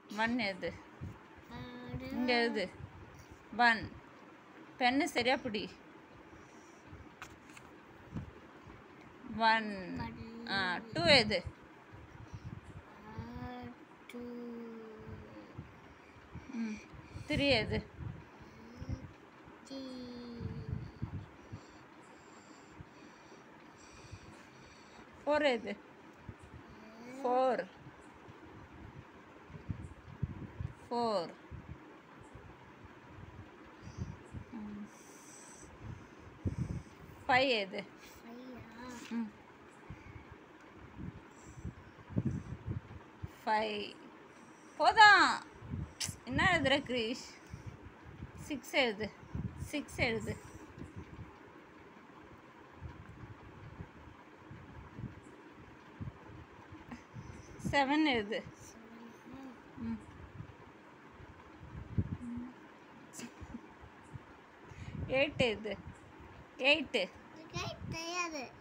1 எது இங்கே எழுது 1 பென்னு சரியா பிடி 1 2 எது 3 எது 4 எது 4 5 எது 5 போதான் என்ன எழுதுற கிரீஷ் 6 எழுது 6 எழுது 7 எழுது 8 எழுது 8